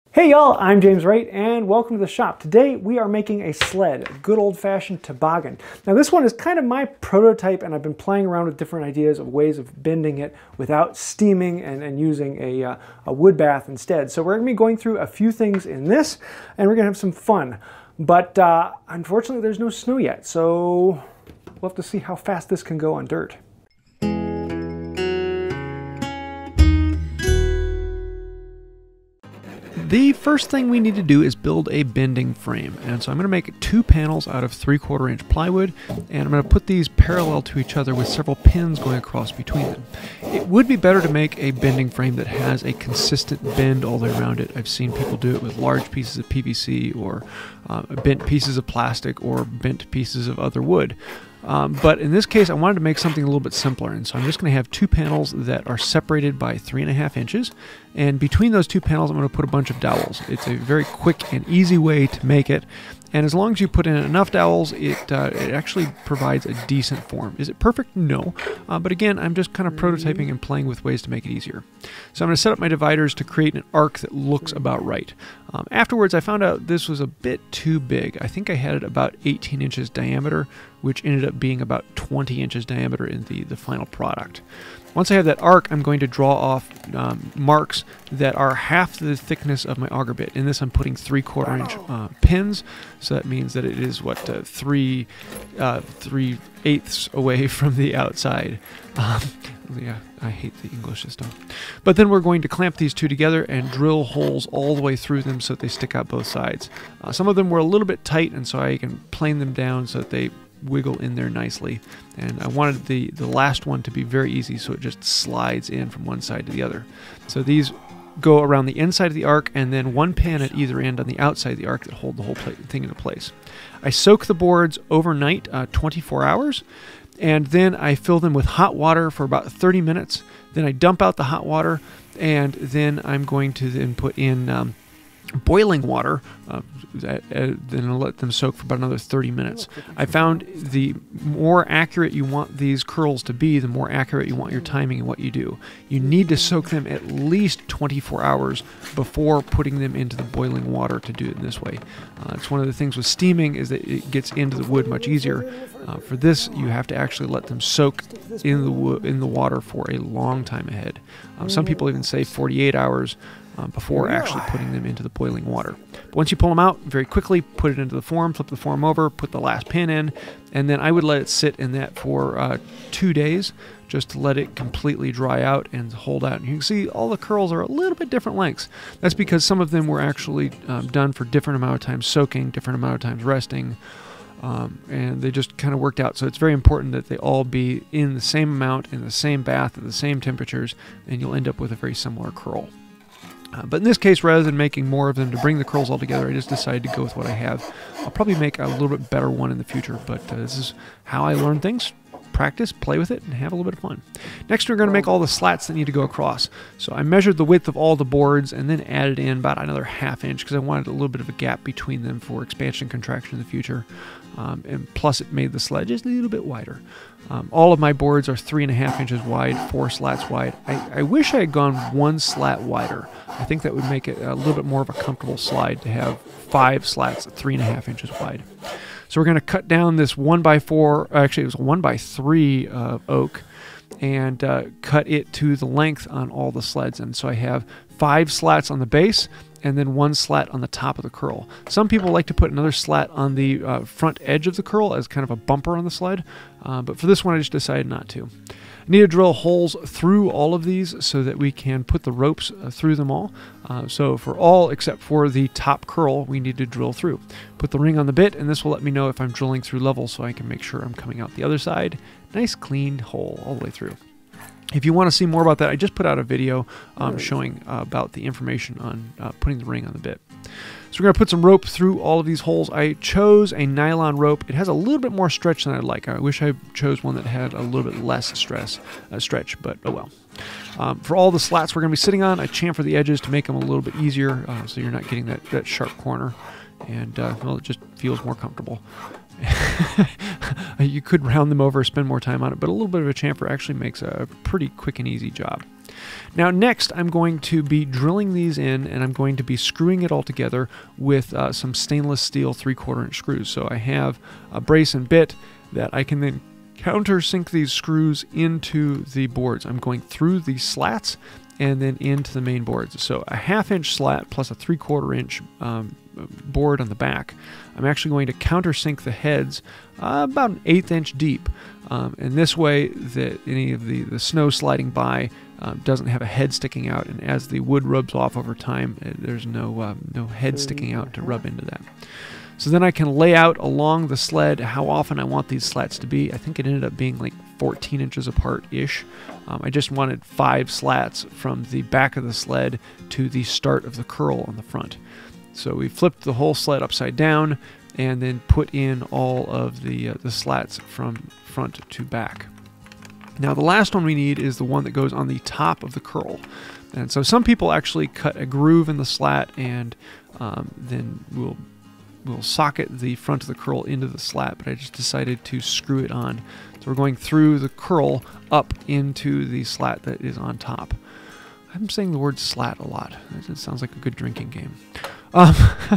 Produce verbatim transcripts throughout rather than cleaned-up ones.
Hey y'all, I'm James Wright and welcome to the shop. Today we are making a sled, a good old-fashioned toboggan. Now this one is kind of my prototype and I've been playing around with different ideas of ways of bending it without steaming and, and using a, uh, a wood bath instead. So we're going to be going through a few things in this and we're going to have some fun. But uh, unfortunately there's no snow yet, so we'll have to see how fast this can go on dirt. The first thing we need to do is build a bending frame, and so I'm going to make two panels out of three quarter inch plywood, and I'm going to put these parallel to each other with several pins going across between them. It would be better to make a bending frame that has a consistent bend all the way around it. I've seen people do it with large pieces of P V C or uh, bent pieces of plastic or bent pieces of other wood. Um, but in this case, I wanted to make something a little bit simpler, and so I'm just going to have two panels that are separated by three and a half inches, and between those two panels I'm going to put a bunch of dowels. It's a very quick and easy way to make it, and as long as you put in enough dowels, it, uh, it actually provides a decent form. Is it perfect? No, uh, but again, I'm just kind of prototyping and playing with ways to make it easier. So I'm going to set up my dividers to create an arc that looks about right. Um, afterwards, I found out this was a bit too big. I think I had it about eighteen inches diameter, which ended up being about twenty inches diameter in the, the final product. Once I have that arc, I'm going to draw off um, marks that are half the thickness of my auger bit. In this, I'm putting three quarter inch uh, pins, so that means that it is what uh, three uh, three eighths away from the outside. Um, yeah, I hate the English system. But then we're going to clamp these two together and drill holes all the way through them so that they stick out both sides. Uh, some of them were a little bit tight, and so I can plane them down so that they wiggle in there nicely, and I wanted the the last one to be very easy, so it just slides in from one side to the other. So these go around the inside of the arc, and then one pin at either end on the outside of the arc that hold the whole thing into place. I soak the boards overnight, uh, twenty-four hours, and then I fill them with hot water for about thirty minutes. Then I dump out the hot water, and then I'm going to then put in um, boiling water, uh, uh, then I'll let them soak for about another thirty minutes. I found the more accurate you want these curls to be, the more accurate you want your timing in what you do. You need to soak them at least twenty-four hours before putting them into the boiling water to do it in this way. Uh, it's one of the things with steaming is that it gets into the wood much easier. Uh, for this, you have to actually let them soak in the wo in the water for a long time ahead. Um, some people even say forty-eight hours. Uh, before actually putting them into the boiling water. But once you pull them out, very quickly put it into the form, flip the form over, put the last pin in, and then I would let it sit in that for uh, two days just to let it completely dry out and hold out. And you can see all the curls are a little bit different lengths. That's because some of them were actually um, done for different amount of times soaking, different amount of times resting, um, and they just kind of worked out. So it's very important that they all be in the same amount, in the same bath, at the same temperatures, and you'll end up with a very similar curl. Uh, but in this case, rather than making more of them to bring the curls all together, I just decided to go with what I have. I'll probably make a little bit better one in the future, but uh, this is how I learn things. Practice, play with it, and have a little bit of fun. Next, we're going to make all the slats that need to go across. So I measured the width of all the boards and then added in about another half inch because I wanted a little bit of a gap between them for expansion and contraction in the future. Um, and plus it made the sled just a little bit wider. Um, all of my boards are three and a half inches wide, four slats wide. I, I wish I had gone one slat wider. I think that would make it a little bit more of a comfortable slide to have five slats at three and a half inches wide. So we're going to cut down this one by four, actually it was a one by three uh, oak, and uh, cut it to the length on all the sleds. And so I have five slats on the base and then one slat on the top of the curl. Some people like to put another slat on the uh, front edge of the curl as kind of a bumper on the sled, uh, but for this one I just decided not to. I need to drill holes through all of these so that we can put the ropes uh, through them all. Uh, so for all except for the top curl, we need to drill through. Put the ring on the bit, and this will let me know if I'm drilling through level so I can make sure I'm coming out the other side. Nice clean hole all the way through. If you want to see more about that, I just put out a video um, showing uh, about the information on uh, putting the ring on the bit. So we're going to put some rope through all of these holes. I chose a nylon rope. It has a little bit more stretch than I'd like. I wish I chose one that had a little bit less stress, uh, stretch, but oh well. Um, for all the slats we're going to be sitting on, I chamfer the edges to make them a little bit easier uh, so you're not getting that, that sharp corner, and uh, well, it just feels more comfortable. You could round them over, spend more time on it, but a little bit of a chamfer actually makes a pretty quick and easy job. Now next I'm going to be drilling these in, and I'm going to be screwing it all together with uh, some stainless steel three quarter inch screws. So I have a brace and bit that I can then countersink these screws into the boards. I'm going through the slats and then into the main boards. So a half inch slat plus a three quarter inch um, board on the back. I'm actually going to countersink the heads uh, about an eighth inch deep. Um, and this way that any of the, the snow sliding by um, doesn't have a head sticking out. And as the wood rubs off over time, there's no, um, no head sticking out to rub into that. So then I can lay out along the sled how often I want these slats to be. I think it ended up being like fourteen inches apart-ish. Um, I just wanted five slats from the back of the sled to the start of the curl on the front. So we flipped the whole sled upside down and then put in all of the, uh, the slats from front to back. Now the last one we need is the one that goes on the top of the curl. And so some people actually cut a groove in the slat and um, then we'll We'll socket the front of the curl into the slat, but I just decided to screw it on. So we're going through the curl up into the slat that is on top. I'm saying the word slat a lot. It sounds like a good drinking game. Um,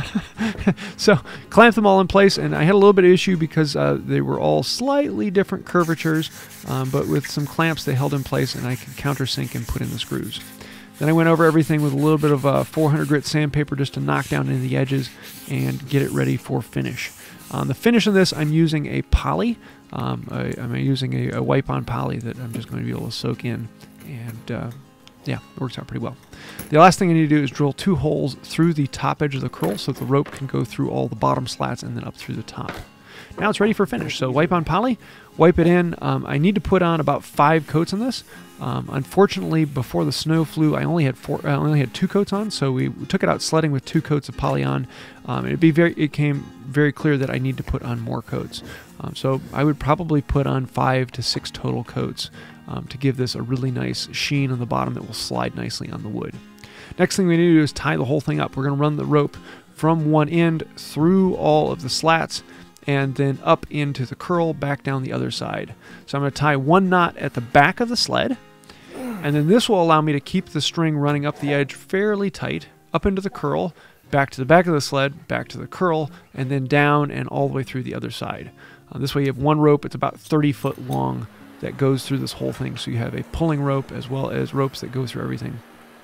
so clamped them all in place, and I had a little bit of issue because uh, they were all slightly different curvatures, um, but with some clamps they held in place, and I could countersink and put in the screws. Then I went over everything with a little bit of uh, four hundred grit sandpaper just to knock down any of the edges and get it ready for finish. On the finish of this, I'm using a poly. Um, I, I'm using a, a wipe-on poly that I'm just going to be able to soak in. And uh, yeah, it works out pretty well. The last thing I need to do is drill two holes through the top edge of the curl so the rope can go through all the bottom slats and then up through the top. Now it's ready for finish. So wipe on poly, wipe it in. Um, I need to put on about five coats on this. Um, unfortunately, before the snow flew, I only had four. I only had two coats on, so we took it out sledding with two coats of poly on. Um, it'd be very. It came very clear that I need to put on more coats. Um, so I would probably put on five to six total coats um, to give this a really nice sheen on the bottom that will slide nicely on the wood. Next thing we need to do is tie the whole thing up. We're going to run the rope from one end through all of the slats and then up into the curl, back down the other side. So I'm going to tie one knot at the back of the sled, and then this will allow me to keep the string running up the edge fairly tight, up into the curl, back to the back of the sled, back to the curl, and then down and all the way through the other side. Uh, this way you have one rope, it's about thirty foot long, that goes through this whole thing. So you have a pulling rope as well as ropes that go through everything.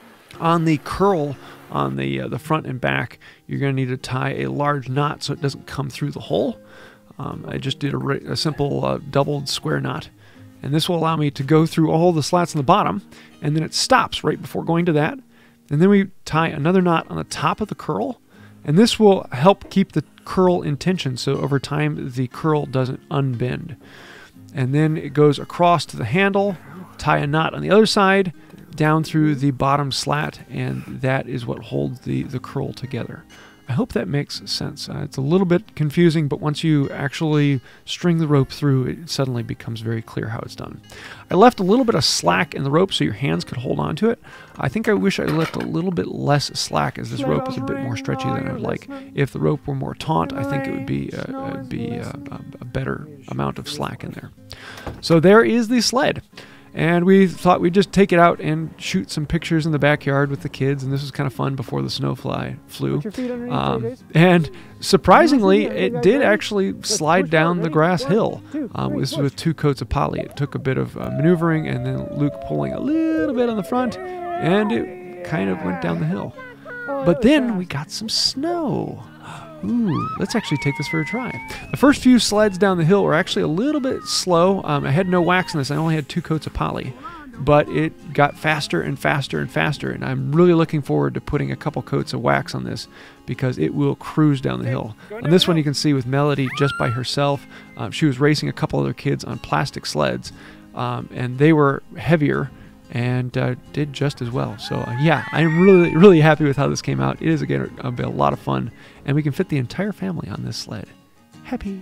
On the curl, on the, uh, the front and back, you're going to need to tie a large knot so it doesn't come through the hole. Um, I just did a, a simple uh, doubled square knot, and this will allow me to go through all the slats on the bottom, and then it stops right before going to that. And then we tie another knot on the top of the curl, and this will help keep the curl in tension so over time the curl doesn't unbend. And then it goes across to the handle, tie a knot on the other side, down through the bottom slat, and that is what holds the, the curl together. I hope that makes sense. Uh, it's a little bit confusing, but once you actually string the rope through, it suddenly becomes very clear how it's done. I left a little bit of slack in the rope so your hands could hold on to it. I think I wish I left a little bit less slack as this rope is a bit more stretchy than I would like. If the rope were more taut, I think it would be, uh, it'd be uh, a better amount of slack in there. So there is the sled. And we thought we'd just take it out and shoot some pictures in the backyard with the kids, and this was kind of fun before the snow fly flew. Um, and surprisingly, it did actually slide down the grass hill. Um, it was with two coats of poly. It took a bit of uh, maneuvering, and then Luke pulling a little bit on the front, and it kind of went down the hill. But then we got some snow. Ooh, let's actually take this for a try. The first few sleds down the hill were actually a little bit slow. Um, I had no wax in this. I only had two coats of poly. But it got faster and faster and faster. And I'm really looking forward to putting a couple coats of wax on this because it will cruise down the hill. On this one you can see with Melody just by herself. Um, she was racing a couple other kids on plastic sleds. Um, and they were heavier and uh, did just as well. So uh, yeah, I'm really, really happy with how this came out. It is, again, a, a lot of fun, and we can fit the entire family on this sled. Happy.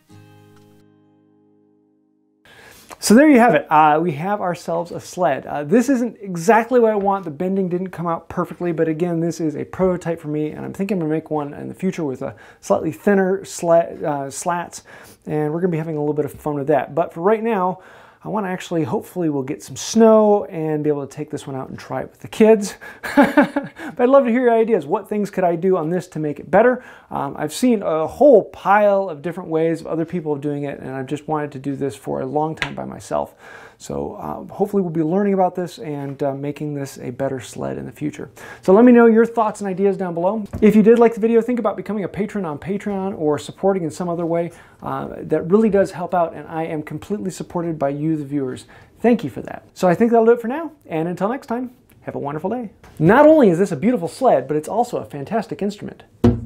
So there you have it. Uh, we have ourselves a sled. Uh, this isn't exactly what I want. The bending didn't come out perfectly, but again, this is a prototype for me, and I'm thinking I'm gonna make one in the future with a slightly thinner slat, uh, slats, and we're gonna be having a little bit of fun with that. But for right now, I want to actually, hopefully we'll get some snow and be able to take this one out and try it with the kids. But I'd love to hear your ideas. What things could I do on this to make it better? Um, I've seen a whole pile of different ways of other people doing it, and I've just wanted to do this for a long time by myself. So um, hopefully we'll be learning about this and uh, making this a better sled in the future. So let me know your thoughts and ideas down below. If you did like the video, think about becoming a patron on Patreon or supporting in some other way. Uh, that really does help out, and I am completely supported by you, the viewers. Thank you for that. So I think that'll do it for now, and until next time, have a wonderful day. Not only is this a beautiful sled, but it's also a fantastic instrument.